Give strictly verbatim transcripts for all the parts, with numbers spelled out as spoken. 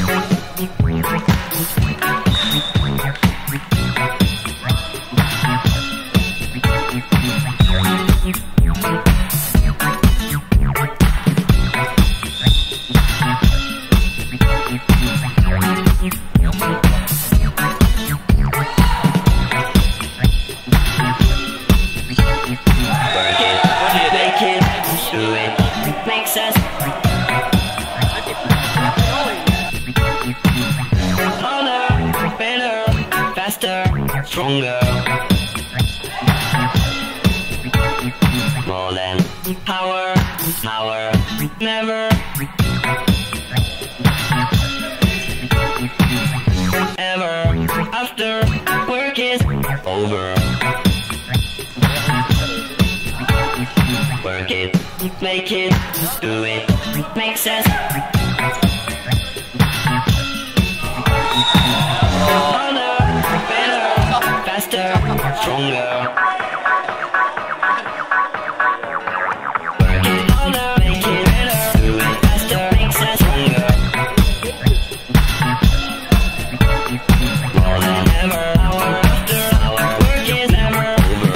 Stronger, more than power, power, never, ever, after work is over. Work it, make it, do it, make sense. Harder, better, faster, stronger. Work it harder, make it better, do it faster, makes us stronger. More than ever, hour after hour, work is never over.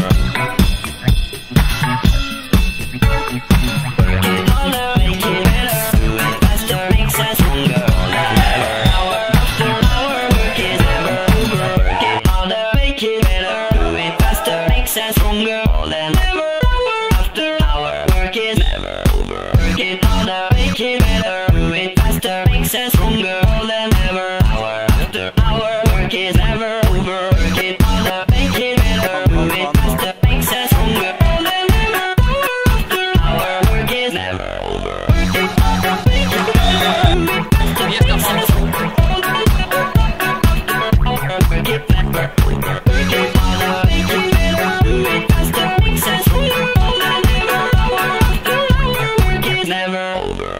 Work it harder, make it better, do it faster, makes us stronger. More than ever, hour after hour, work is never over. Work it harder, make it better, do it faster, makes us stronger. More than ever, hour after hour, work is never over. Work it harder, make it better, do it faster, makes us stronger. More than ever, hour after hour, work is never over. Work it harder, make it better, do it faster, makes us stronger. More than ever, hour after hour, work is never over. Work it harder, make it better, do it faster, makes us stronger. Work it never over. Work it harder, make it better, do it faster, makes us stronger. More than ever, hour after hour, work is never over.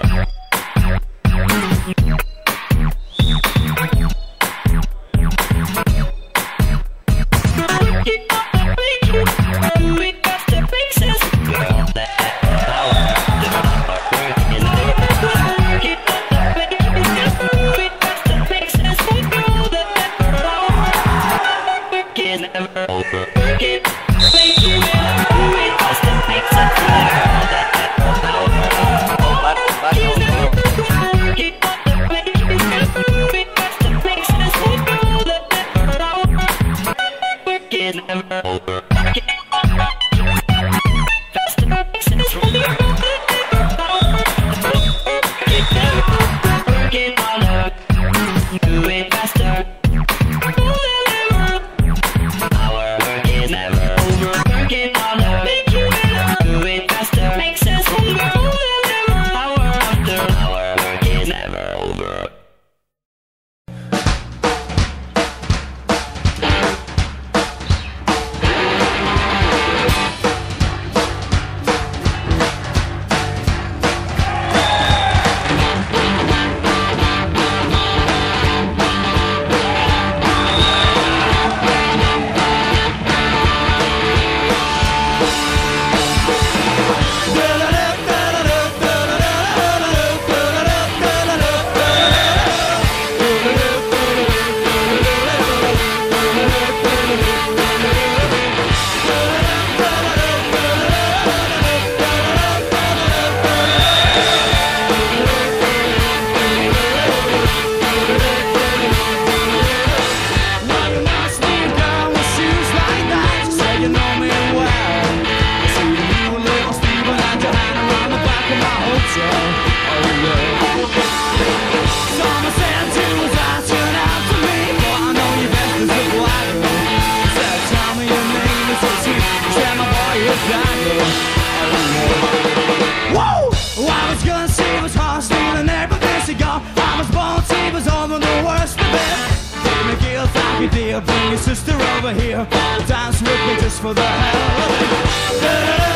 Bring your sister over here, dance with me just for the hell of it.